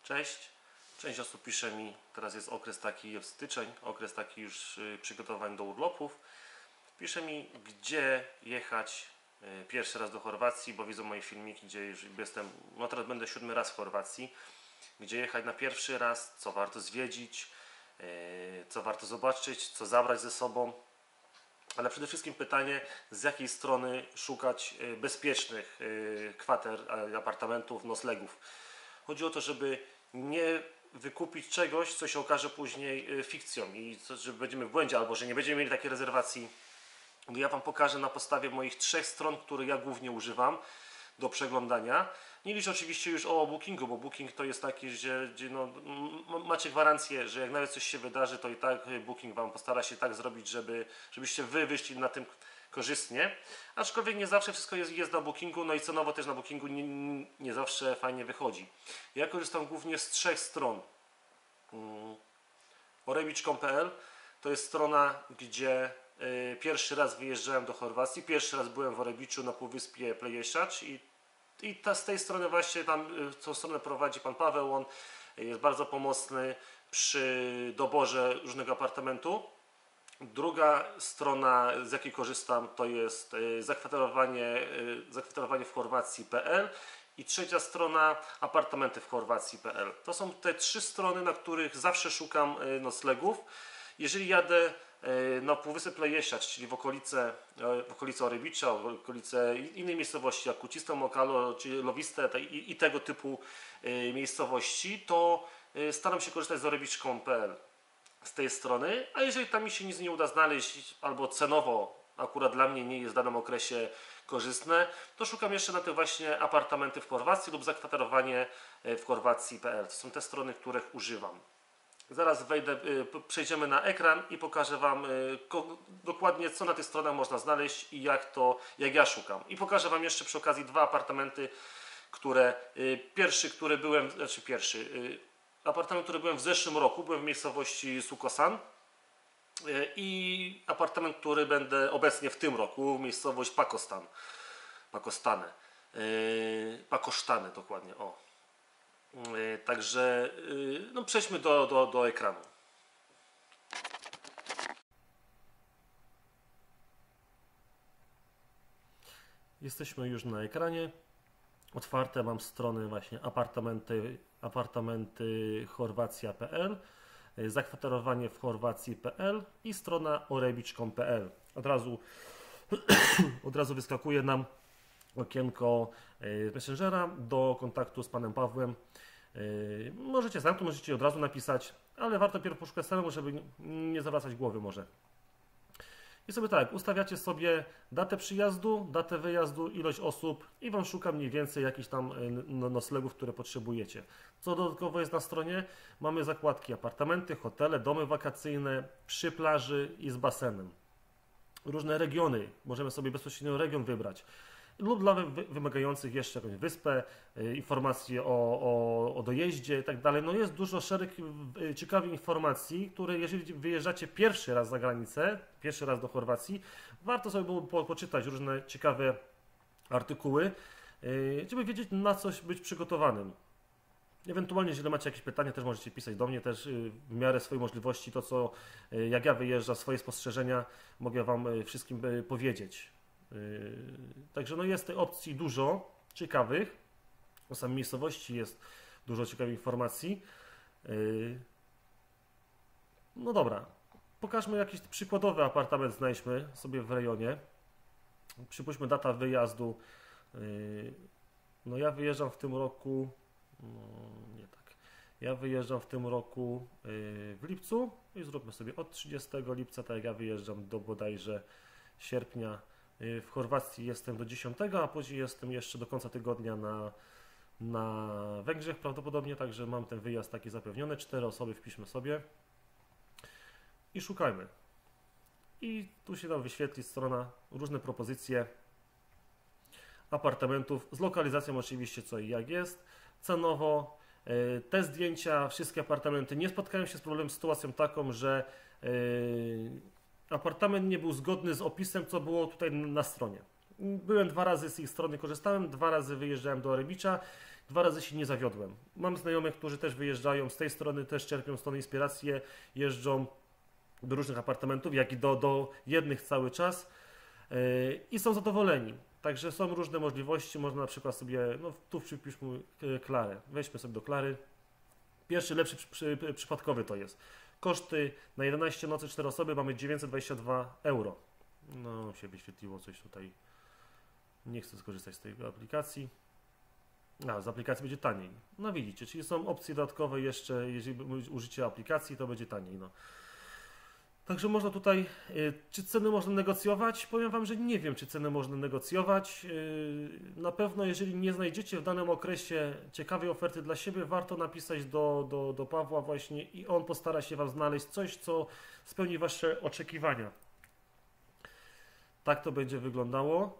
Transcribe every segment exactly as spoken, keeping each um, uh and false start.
Cześć. Część osób pisze mi, teraz jest okres taki, jest styczeń, okres taki już przygotowań do urlopów. Pisze mi, gdzie jechać pierwszy raz do Chorwacji, bo widzą moje filmiki, gdzie już jestem, no teraz będę siódmy raz w Chorwacji. Gdzie jechać na pierwszy raz, co warto zwiedzić, co warto zobaczyć, co zabrać ze sobą. Ale przede wszystkim pytanie, z jakiej strony szukać bezpiecznych kwater, apartamentów, noclegów. Chodzi o to, żeby nie wykupić czegoś, co się okaże później fikcją i że będziemy w błędzie, albo że nie będziemy mieli takiej rezerwacji. Ja Wam pokażę na podstawie moich trzech stron, które ja głównie używam do przeglądania. Nie liczę oczywiście już o Bookingu, bo Booking to jest taki, że gdzie no, macie gwarancję, że jak nawet coś się wydarzy, to i tak Booking Wam postara się tak zrobić, żeby, żebyście Wy wyszli na tym korzystnie. Aczkolwiek nie zawsze wszystko jest, jest na Bookingu, no i cenowo też na Bookingu nie, nie zawsze fajnie wychodzi. Ja korzystam głównie z trzech stron. Hmm. orebicz kropka pe el to jest strona, gdzie y, pierwszy raz wyjeżdżałem do Chorwacji, pierwszy raz byłem w Orebiczu na półwyspie Pleješac i, i ta, z tej strony właśnie tam y, tą stronę prowadzi pan Paweł, on jest bardzo pomocny przy doborze różnego apartamentu. Druga strona, z jakiej korzystam, to jest zakwaterowanie, zakwaterowanie w Chorwacji kropka pe el i trzecia strona apartamenty w Chorwacji kropka pe el. To są te trzy strony, na których zawsze szukam noclegów. Jeżeli jadę na półwysep Pleješac, czyli w okolice, w okolice Orebicza, w okolice innej miejscowości jak Kučisto, Mokalo czy Loviste i, i tego typu miejscowości, to staram się korzystać z orebicz kropka pe el. Z tej strony, a jeżeli tam mi się nic nie uda znaleźć, albo cenowo akurat dla mnie nie jest w danym okresie korzystne, to szukam jeszcze na te właśnie apartamenty w Chorwacji lub zakwaterowanie w Chorwacji kropka pe el. To są te strony, których używam. Zaraz wejdę, przejdziemy na ekran i pokażę Wam dokładnie, co na tych stronach można znaleźć i jak to, jak ja szukam. I pokażę Wam jeszcze przy okazji dwa apartamenty, które, pierwszy, który byłem, znaczy pierwszy, apartament, który byłem w zeszłym roku, byłem w miejscowości Sukosan i apartament, który będę obecnie w tym roku, miejscowość Pakostan, Pakostane, Pakosztane dokładnie, o. Także no przejdźmy do, do, do ekranu. Jesteśmy już na ekranie. Otwarte mam strony właśnie apartamenty, apartamenty Chorwacja kropka pe el, zakwaterowanie w Chorwacji kropka pe el i strona orebicz kropka pe el. Od razu, od razu wyskakuje nam okienko Messengera do kontaktu z panem Pawłem. Możecie zamknąć, możecie od razu napisać, ale warto pierw poszukać samemu, żeby nie zawracać głowy może. I sobie tak, ustawiacie sobie datę przyjazdu, datę wyjazdu, ilość osób i Wam szuka mniej więcej jakichś tam noclegów, które potrzebujecie. Co dodatkowo jest na stronie? Mamy zakładki apartamenty, hotele, domy wakacyjne, przy plaży i z basenem. Różne regiony, możemy sobie bezpośrednio region wybrać. Lub dla wymagających jeszcze jakąś wyspę, informacje o, o, o dojeździe i tak dalej. No jest dużo szereg ciekawych informacji, które jeżeli wyjeżdżacie pierwszy raz za granicę, pierwszy raz do Chorwacji, warto sobie było po, poczytać różne ciekawe artykuły, żeby wiedzieć, na coś być przygotowanym. Ewentualnie, jeżeli macie jakieś pytania, też możecie pisać do mnie, też w miarę swojej możliwości, to co jak ja wyjeżdżam, swoje spostrzeżenia, mogę Wam wszystkim powiedzieć. Także no jest tej opcji dużo ciekawych. O samej miejscowości jest dużo ciekawych informacji. No dobra, pokażmy jakiś przykładowy apartament, znajdźmy sobie w rejonie. Przypuśćmy data wyjazdu. No ja wyjeżdżam w tym roku, no nie tak, ja wyjeżdżam w tym roku w lipcu i zróbmy sobie od trzydziestego lipca, tak jak ja wyjeżdżam do bodajże sierpnia. W Chorwacji jestem do dziesiątego, a później jestem jeszcze do końca tygodnia na, na Węgrzech prawdopodobnie, także mam ten wyjazd taki zapewniony. Cztery osoby wpiszmy sobie i szukajmy. I tu się nam wyświetli strona, różne propozycje apartamentów z lokalizacją oczywiście co i jak jest, cenowo. Te zdjęcia, wszystkie apartamenty nie spotkają się z problemem, z sytuacją taką, że apartament nie był zgodny z opisem, co było tutaj na stronie. Byłem dwa razy z ich strony, korzystałem, dwa razy wyjeżdżałem do Orebicza dwa razy się nie zawiodłem. Mam znajomych, którzy też wyjeżdżają z tej strony, też czerpią stąd inspirację, jeżdżą do różnych apartamentów, jak i do, do jednych cały czas yy, i są zadowoleni. Także są różne możliwości, można na przykład sobie, no tu przypiszmy Klarę, weźmy sobie do Klary. Pierwszy, lepszy przy, przy, przypadkowy to jest. Koszty na jedenaście nocy, cztery osoby mamy dziewięćset dwadzieścia dwa euro. No, się wyświetliło coś tutaj. Nie chcę skorzystać z tej aplikacji. A, z aplikacji będzie taniej. No widzicie, czyli są opcje dodatkowe jeszcze, jeżeli użycie aplikacji, to będzie taniej. No. Także można tutaj, czy ceny można negocjować? Powiem Wam, że nie wiem, czy ceny można negocjować. Na pewno, jeżeli nie znajdziecie w danym okresie ciekawej oferty dla siebie, warto napisać do, do, do Pawła właśnie i on postara się Wam znaleźć coś, co spełni Wasze oczekiwania. Tak to będzie wyglądało.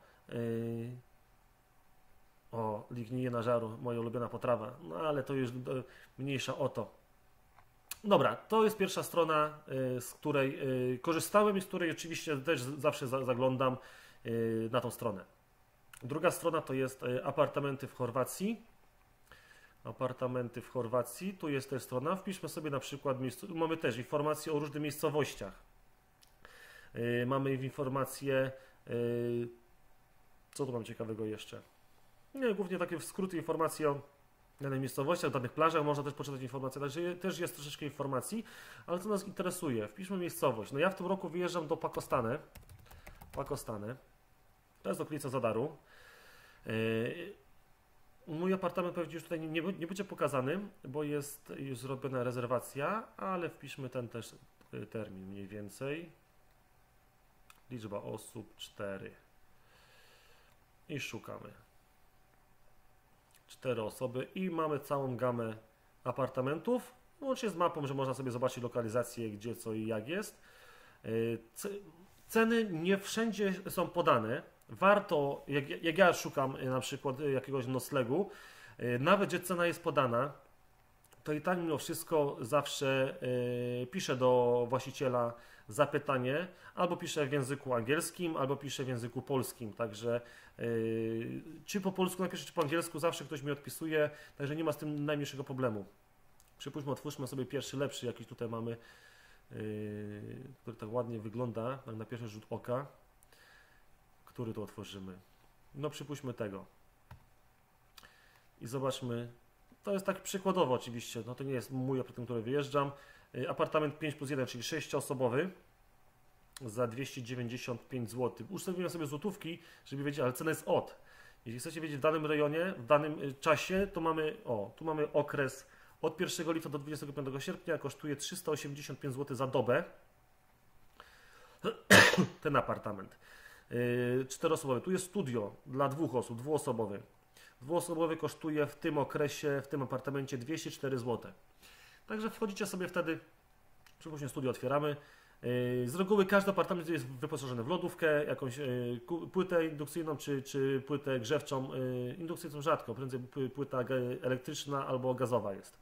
O, lignieje na żaru, moja ulubiona potrawa. No ale to już mniejsza o to. Dobra, to jest pierwsza strona, z której korzystałem i z której oczywiście też zawsze zaglądam na tą stronę. Druga strona to jest apartamenty w Chorwacji. Apartamenty w Chorwacji, tu jest też strona. Wpiszmy sobie na przykład, mamy też informacje o różnych miejscowościach. Mamy informacje, co tu mam ciekawego jeszcze? Nie, głównie takie w skróty informacje o danych miejscowościach, danych plażach, można też poczytać informacje, także też jest troszeczkę informacji, ale co nas interesuje, wpiszmy miejscowość. No ja w tym roku wyjeżdżam do Pakostany, Pakostany, to jest okolica Zadaru. Mój apartament pewnie już tutaj nie, nie będzie pokazany, bo jest już zrobiona rezerwacja, ale wpiszmy ten też termin mniej więcej. Liczba osób cztery i szukamy. Cztery osoby i mamy całą gamę apartamentów, łącznie z mapą, że można sobie zobaczyć lokalizację, gdzie, co i jak jest. Ceny nie wszędzie są podane. Warto, jak, jak ja szukam na przykład jakiegoś noclegu, nawet gdzie cena jest podana, to i tak mimo wszystko zawsze piszę do właściciela zapytanie, albo piszę w języku angielskim, albo piszę w języku polskim, także yy, czy po polsku napiszę, czy po angielsku, zawsze ktoś mi odpisuje, także nie ma z tym najmniejszego problemu. Przypuśćmy, otwórzmy sobie pierwszy, lepszy, jaki tutaj mamy, yy, który tak ładnie wygląda na pierwszy rzut oka. Który tu otworzymy? No przypuśćmy tego. I zobaczmy, to jest tak przykładowo oczywiście, no to nie jest mój apartament, który wyjeżdżam. Apartament pięć plus jeden, czyli sześcioosobowy za dwieście dziewięćdziesiąt pięć złotych. Ustawiłem sobie złotówki, żeby wiedzieć, ale cena jest od. Jeśli chcecie wiedzieć w danym rejonie, w danym czasie, to mamy, o, tu mamy okres od pierwszego lipca do dwudziestego piątego sierpnia, kosztuje trzysta osiemdziesiąt pięć złotych za dobę. Ten apartament. Yy, czteroosobowy. Tu jest studio dla dwóch osób, dwuosobowy. Dwuosobowy kosztuje w tym okresie, w tym apartamencie dwieście cztery złote. Także wchodzicie sobie wtedy, przypuśćmy studio otwieramy. Z reguły każdy apartament jest wyposażony w lodówkę, jakąś płytę indukcyjną czy, czy płytę grzewczą. Indukcyjną rzadko, prędzej płyta elektryczna albo gazowa jest.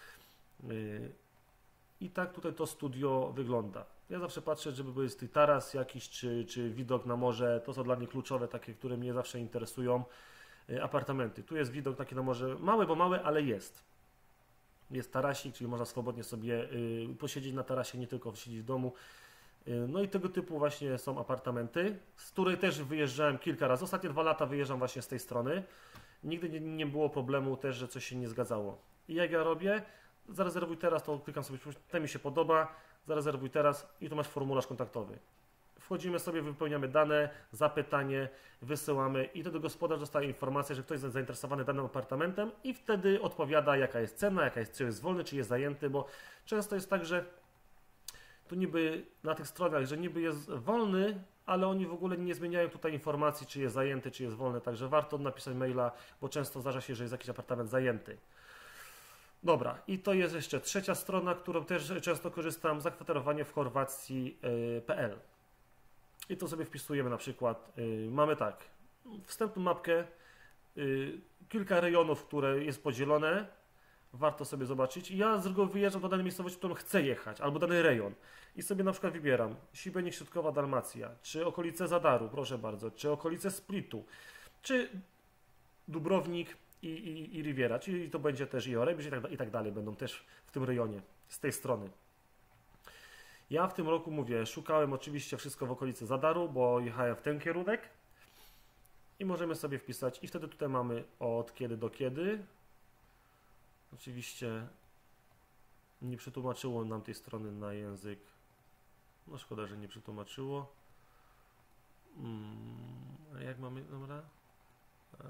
I tak tutaj to studio wygląda. Ja zawsze patrzę, żeby był jest taras jakiś, czy, czy widok na morze. To są dla mnie kluczowe, takie, które mnie zawsze interesują. Apartamenty. Tu jest widok taki na morze, mały, bo mały, ale jest. Jest tarasik, czyli można swobodnie sobie y, posiedzieć na tarasie, nie tylko siedzieć w domu. Y, no i tego typu właśnie są apartamenty, z której też wyjeżdżałem kilka razy. Ostatnie dwa lata wyjeżdżam właśnie z tej strony. Nigdy nie, nie było problemu też, że coś się nie zgadzało. I jak ja robię? Zarezerwuj teraz, to klikam sobie, ten mi się podoba, zarezerwuj teraz i tu masz formularz kontaktowy. Wchodzimy sobie, wypełniamy dane, zapytanie, wysyłamy i wtedy gospodarz dostaje informację, że ktoś jest zainteresowany danym apartamentem i wtedy odpowiada, jaka jest cena, jaka jest, czy jest wolny, czy jest zajęty, bo często jest tak, że tu niby na tych stronach, że niby jest wolny, ale oni w ogóle nie zmieniają tutaj informacji, czy jest zajęty, czy jest wolny, także warto napisać maila, bo często zdarza się, że jest jakiś apartament zajęty. Dobra, i to jest jeszcze trzecia strona, którą też często korzystam, zakwaterowanie w Chorwacji kropka pe el. I to sobie wpisujemy na przykład, yy, mamy tak, wstępną mapkę, yy, kilka rejonów, które jest podzielone, warto sobie zobaczyć. Ja z reguły wyjeżdżam do danej miejscowości, w którą chcę jechać, albo dany rejon i sobie na przykład wybieram Sibenik, Środkowa Dalmacja, czy okolice Zadaru, proszę bardzo, czy okolice Splitu, czy Dubrownik i, i, i Riviera, czyli to będzie też i Orebierz i tak, i tak dalej, będą też w tym rejonie, z tej strony. Ja w tym roku, mówię, szukałem oczywiście wszystko w okolicy Zadaru, bo jechałem w ten kierunek i możemy sobie wpisać i wtedy tutaj mamy od kiedy do kiedy. Oczywiście nie przetłumaczyło nam tej strony na język, no szkoda, że nie przetłumaczyło. Hmm, a jak mamy, dobra? Eee,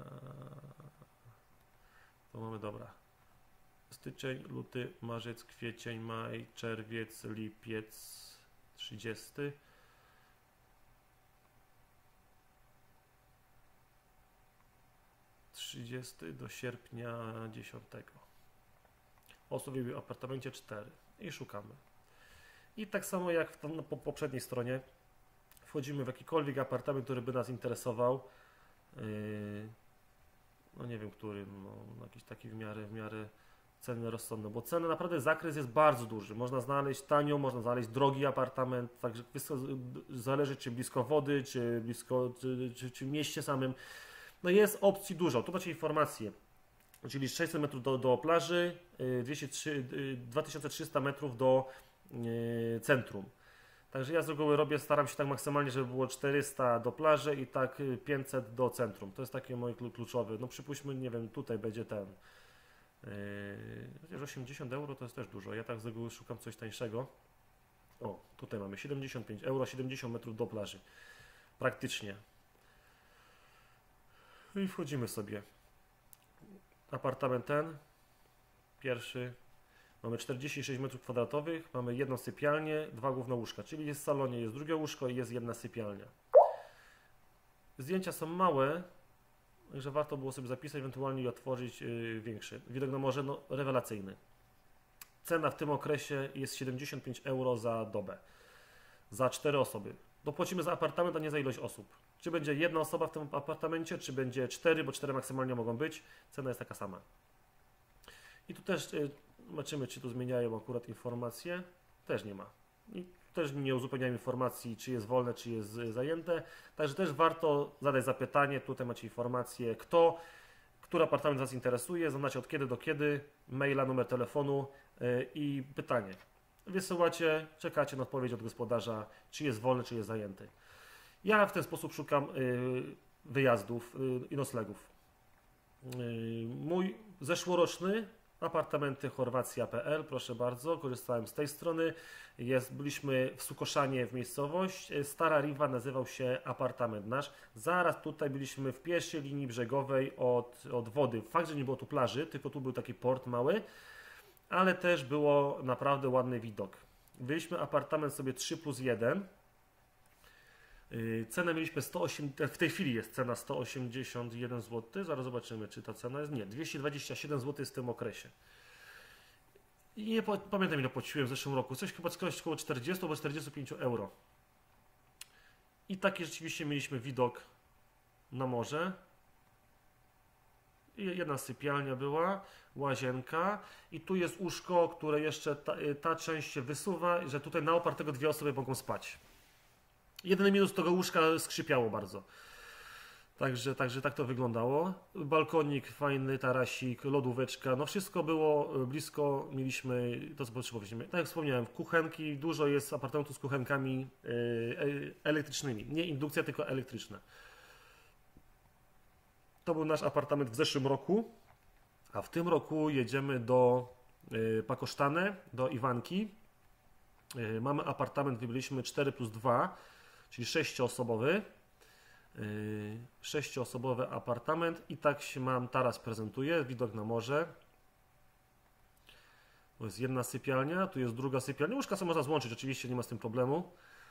to mamy, dobra. Styczeń, luty, marzec, kwiecień, maj, czerwiec, lipiec, trzydziesty. trzydziesty do sierpnia dziesiątego. Osób w apartamencie cztery i szukamy. I tak samo jak w tam, po poprzedniej stronie wchodzimy w jakikolwiek apartament, który by nas interesował. Yy, no nie wiem, który, no, jakiś taki w miarę, w miarę ceny rozsądne, bo ceny, naprawdę zakres jest bardzo duży. Można znaleźć tanio, można znaleźć drogi apartament, także wszystko zależy, czy blisko wody, czy blisko, czy, czy, czy w mieście samym. No jest opcji dużo. Tu macie informacje, czyli sześćset metrów do, do plaży, dwieście trzy, dwa tysiące trzysta metrów do yy, centrum. Także ja z reguły robię, staram się tak maksymalnie, żeby było czterysta do plaży i tak pięćset do centrum. To jest takie moje kluczowe. No przypuśćmy, nie wiem, tutaj będzie ten. Chociaż osiemdziesiąt euro to jest też dużo. Ja tak z reguły szukam coś tańszego. O, tutaj mamy siedemdziesiąt pięć euro, siedemdziesiąt metrów do plaży. Praktycznie. I wchodzimy sobie. Apartament ten. Pierwszy. Mamy czterdzieści sześć metrów kwadratowych. Mamy jedną sypialnię, dwa główne łóżka. Czyli jest w salonie, jest drugie łóżko i jest jedna sypialnia. Zdjęcia są małe. Także warto było sobie zapisać, ewentualnie i otworzyć yy, większy. Widok na morze, no, rewelacyjny. Cena w tym okresie jest siedemdziesiąt pięć euro za dobę. Za cztery osoby. Dopłacimy za apartament, a nie za ilość osób. Czy będzie jedna osoba w tym apartamencie, czy będzie cztery, bo cztery maksymalnie mogą być. Cena jest taka sama. I tu też yy, zobaczymy, czy tu zmieniają akurat informacje. Też nie ma. I też nie uzupełniają informacji, czy jest wolne, czy jest zajęte. Także też warto zadać zapytanie. Tutaj macie informację, kto, który apartament Was interesuje. Zaznacie od kiedy do kiedy, maila, numer telefonu yy, i pytanie. Wysyłacie, czekacie na odpowiedź od gospodarza, czy jest wolny, czy jest zajęty. Ja w ten sposób szukam yy, wyjazdów yy, i noclegów. Yy, mój zeszłoroczny apartamenty chorwacja kropka p l, proszę bardzo, korzystałem z tej strony. Jest, byliśmy w Sukoszanie w miejscowość. Stara Riva nazywał się apartament nasz. Zaraz tutaj byliśmy w pierwszej linii brzegowej od, od wody. Fakt, że nie było tu plaży, tylko tu był taki port mały, ale też było naprawdę ładny widok. Byliśmy apartament sobie trzy plus jeden. Cenę mieliśmy sto osiem, w tej chwili jest cena sto osiemdziesiąt jeden złotych. Zaraz zobaczymy, czy ta cena jest. Nie, dwieście dwadzieścia siedem złotych w tym okresie. I nie pamiętam, ile płaciłem w zeszłym roku. Coś chyba około czterdzieści albo czterdzieści pięć euro. I taki rzeczywiście mieliśmy widok na morze. I jedna sypialnia była, łazienka. I tu jest łóżko, które jeszcze ta, ta część się wysuwa, że tutaj na opartego dwie osoby mogą spać. Jedyny minus tego łóżka skrzypiało bardzo. Także, także tak to wyglądało. Balkonik, fajny tarasik, lodóweczka, no wszystko było blisko, mieliśmy to, co potrzebowaliśmy. Tak jak wspomniałem, kuchenki, dużo jest apartamentów z kuchenkami yy, elektrycznymi. Nie indukcja, tylko elektryczne. To był nasz apartament w zeszłym roku, a w tym roku jedziemy do yy, Pakosztane, do Iwanki. Yy, mamy apartament, wybraliśmy cztery plus dwa, czyli sześcioosobowy. Yy, sześcioosobowy apartament i tak się mam taras prezentuje, widok na morze. To jest jedna sypialnia, tu jest druga sypialnia. Łóżka są można złączyć, oczywiście nie ma z tym problemu.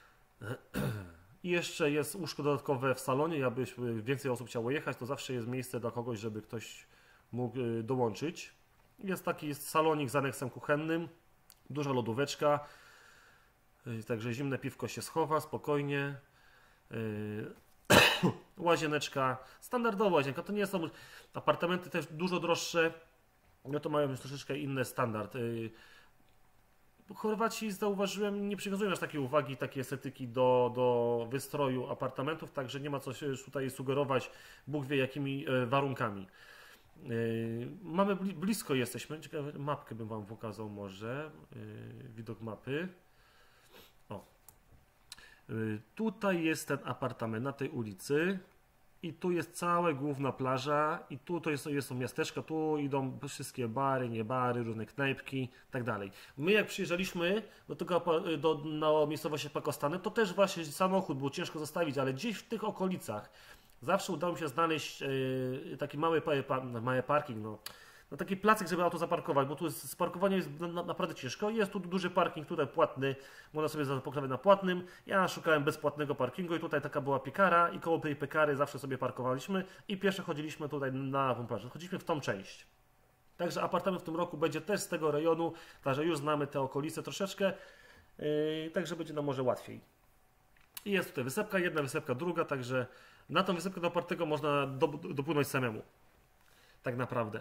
I jeszcze jest łóżko dodatkowe w salonie, aby więcej osób chciało jechać, to zawsze jest miejsce dla kogoś, żeby ktoś mógł dołączyć. Jest taki jest salonik z aneksem kuchennym, duża lodóweczka, yy, także zimne piwko się schowa spokojnie. Yy, łazieneczka, standardowa łazienka, to nie są apartamenty też dużo droższe, no to mają już troszeczkę inny standard. Yy, Chorwaci, zauważyłem, nie przywiązują aż takiej uwagi, takiej estetyki do, do wystroju apartamentów, także nie ma co się tutaj sugerować, Bóg wie jakimi warunkami. Yy, mamy bli blisko jesteśmy. Ciekawe, mapkę bym wam pokazał może. Yy, widok mapy. O. Yy, tutaj jest ten apartament na tej ulicy. I tu jest cała główna plaża. I tu to jest, jest to miasteczko. Tu idą wszystkie bary, nie bary, różne knajpki i tak dalej. My jak przyjeżdżaliśmy do tego do, na miejscowości Pakostany, to też właśnie samochód było ciężko zostawić, ale gdzieś w tych okolicach zawsze udało mi się znaleźć yy, taki mały, pa, mały parking, no, no taki placek, żeby auto zaparkować, bo tu jest, z parkowaniem jest na, naprawdę ciężko. Jest tu duży parking, tutaj płatny, można sobie zaparkować na płatnym. Ja szukałem bezpłatnego parkingu i tutaj taka była piekara i koło tej piekary zawsze sobie parkowaliśmy i pierwsze chodziliśmy tutaj na tą plażę. Chodziliśmy w tą część. Także apartament w tym roku będzie też z tego rejonu, także już znamy te okolice troszeczkę, yy, także będzie nam może łatwiej. I jest tutaj wysepka jedna, wysepka druga, także na tą wysepkę do Opartego można do, dopłynąć samemu. Tak naprawdę.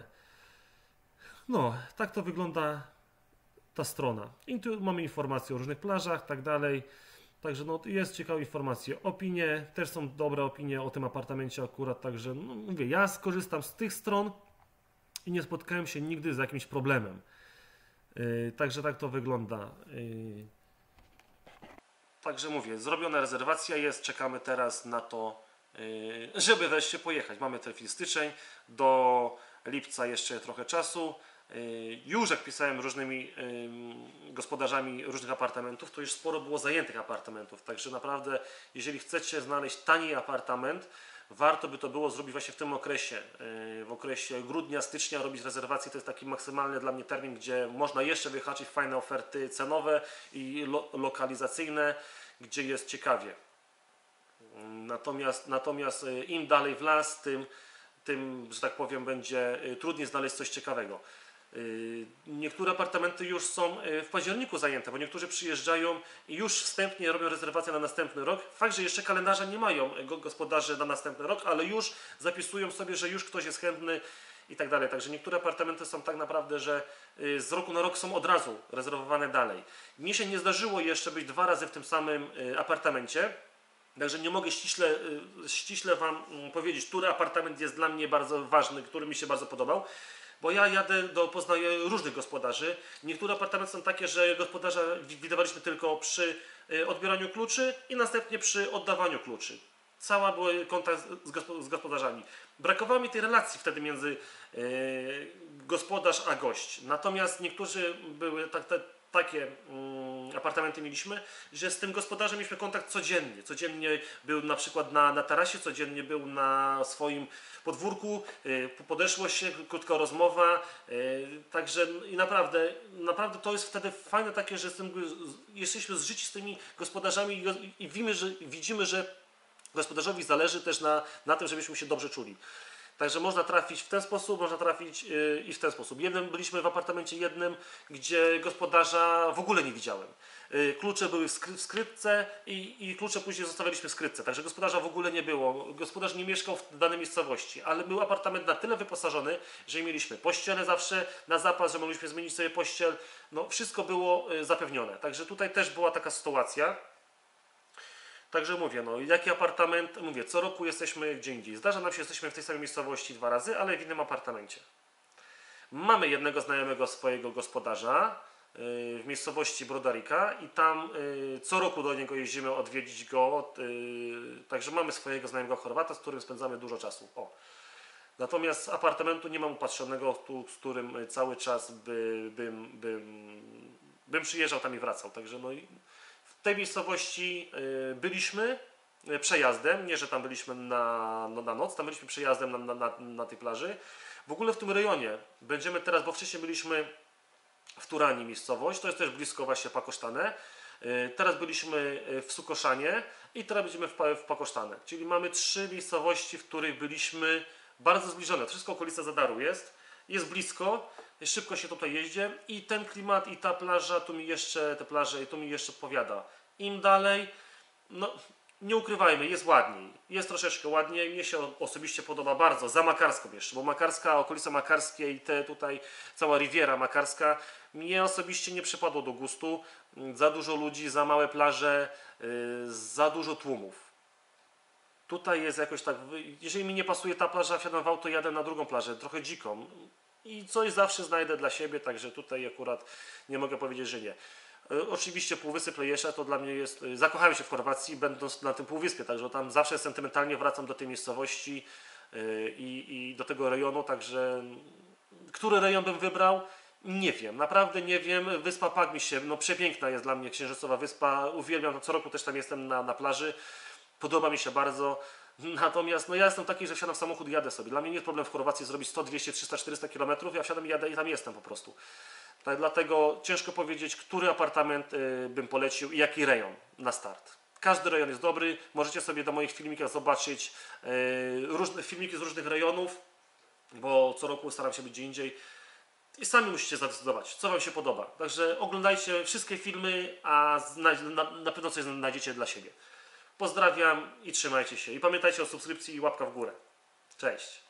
No, tak to wygląda ta strona. I tu mamy informacje o różnych plażach, tak dalej. Także no, jest ciekawe informacje. Opinie, też są dobre opinie o tym apartamencie akurat, także no, mówię, ja skorzystam z tych stron i nie spotkałem się nigdy z jakimś problemem. Yy, także tak to wygląda. Yy. Także mówię, zrobiona rezerwacja jest, czekamy teraz na to, yy, żeby wreszcie pojechać. Mamy ten styczeń, do lipca jeszcze trochę czasu. Już jak pisałem różnymi gospodarzami różnych apartamentów, to już sporo było zajętych apartamentów, także naprawdę jeżeli chcecie znaleźć tani apartament, warto by to było zrobić właśnie w tym okresie, w okresie grudnia, stycznia robić rezerwacje, to jest taki maksymalny dla mnie termin, gdzie można jeszcze wyhaczyć fajne oferty cenowe i lo lokalizacyjne, gdzie jest ciekawie. Natomiast, natomiast im dalej w las, tym, tym, że tak powiem, będzie trudniej znaleźć coś ciekawego. Niektóre apartamenty już są w październiku zajęte, bo niektórzy przyjeżdżają i już wstępnie robią rezerwację na następny rok. Fakt, że jeszcze kalendarza nie mają gospodarze na następny rok, ale już zapisują sobie, że już ktoś jest chętny i tak dalej. Także niektóre apartamenty są tak naprawdę, że z roku na rok są od razu rezerwowane dalej. Mnie się nie zdarzyło jeszcze być dwa razy w tym samym apartamencie. Także nie mogę ściśle, ściśle wam powiedzieć, który apartament jest dla mnie bardzo ważny, który mi się bardzo podobał. Bo ja jadę do poznaję różnych gospodarzy. Niektóre apartamenty są takie, że gospodarza widywaliśmy tylko przy odbieraniu kluczy i następnie przy oddawaniu kluczy. Cała był kontakt z gospodarzami. Brakowało mi tej relacji wtedy między yy, gospodarz a gość. Natomiast niektórzy były tak, te, takie um, apartamenty mieliśmy, że z tym gospodarzem mieliśmy kontakt codziennie. Codziennie był na przykład na, na tarasie, codziennie był na swoim podwórku, yy, podeszło się, krótka rozmowa, yy, także i naprawdę, naprawdę to jest wtedy fajne takie, że z tym, jesteśmy zżyci z tymi gospodarzami i, i widzimy, że, widzimy, że gospodarzowi zależy też na, na tym, żebyśmy się dobrze czuli. Także można trafić w ten sposób, można trafić yy, i w ten sposób. Jednym byliśmy w apartamencie jednym, gdzie gospodarza w ogóle nie widziałem. Yy, klucze były w, skry w skrytce i, i klucze później zostawialiśmy w skrytce. Także gospodarza w ogóle nie było. Gospodarz nie mieszkał w danej miejscowości, ale był apartament na tyle wyposażony, że mieliśmy pościele zawsze na zapas, że mogliśmy zmienić sobie pościel. No, wszystko było yy, zapewnione. Także tutaj też była taka sytuacja. Także mówię, no jaki apartament, mówię, co roku jesteśmy gdzie indziej. Zdarza nam się, jesteśmy w tej samej miejscowości dwa razy, ale w innym apartamencie. Mamy jednego znajomego swojego gospodarza yy, w miejscowości Brodarika i tam yy, co roku do niego jeździmy odwiedzić go. Yy, także mamy swojego znajomego Chorwata, z którym spędzamy dużo czasu. O. Natomiast apartamentu nie mam upatrzonego, tu, z którym cały czas by, bym, bym, bym przyjeżdżał tam i wracał. Także no i w tej miejscowości byliśmy przejazdem, nie że tam byliśmy na, no, na noc, tam byliśmy przejazdem na, na, na, na tej plaży. W ogóle w tym rejonie będziemy teraz, bo wcześniej byliśmy w Turani miejscowość, to jest też blisko właśnie Pakosztane. Teraz byliśmy w Sukoszanie i teraz będziemy w, w Pakosztane. Czyli mamy trzy miejscowości, w których byliśmy bardzo zbliżone. Wszystko okolica Zadaru jest, jest blisko. Szybko się tutaj jeździ i ten klimat i ta plaża, tu mi jeszcze, te plaże i tu mi jeszcze odpowiada. Im dalej, no nie ukrywajmy, jest ładniej, jest troszeczkę ładniej, mnie się osobiście podoba bardzo, za Makarską jeszcze, bo Makarska, okolica Makarskiej, te tutaj, cała Riviera Makarska, mnie osobiście nie przypadło do gustu, za dużo ludzi, za małe plaże, yy, za dużo tłumów. Tutaj jest jakoś tak, jeżeli mi nie pasuje ta plaża, wsiadam w auto, jadę na drugą plażę, trochę dziką. I coś zawsze znajdę dla siebie, także tutaj akurat nie mogę powiedzieć, że nie. E, Oczywiście Półwysep Lejesza to dla mnie jest, e, zakochałem się w Chorwacji będąc na tym półwyspie, także tam zawsze sentymentalnie wracam do tej miejscowości e, i, i do tego rejonu, także który rejon bym wybrał? Nie wiem, naprawdę nie wiem. Wyspa Pag mi się, no przepiękna jest dla mnie księżycowa wyspa, uwielbiam to, co roku też tam jestem na, na plaży, podoba mi się bardzo. Natomiast no ja jestem taki, że wsiadam w samochód i jadę sobie. Dla mnie nie jest problem w Chorwacji zrobić sto, dwieście, trzysta, czterysta kilometrów, ja wsiadam i jadę i tam jestem po prostu. Tak, dlatego ciężko powiedzieć, który apartament y, bym polecił i jaki rejon na start. Każdy rejon jest dobry, możecie sobie do moich filmikach zobaczyć y, różne filmiki z różnych rejonów, bo co roku staram się być gdzie indziej. I sami musicie zadecydować, co Wam się podoba. Także oglądajcie wszystkie filmy, a zna, na, na pewno coś znajdziecie dla siebie. Pozdrawiam i trzymajcie się. I pamiętajcie o subskrypcji i łapka w górę. Cześć.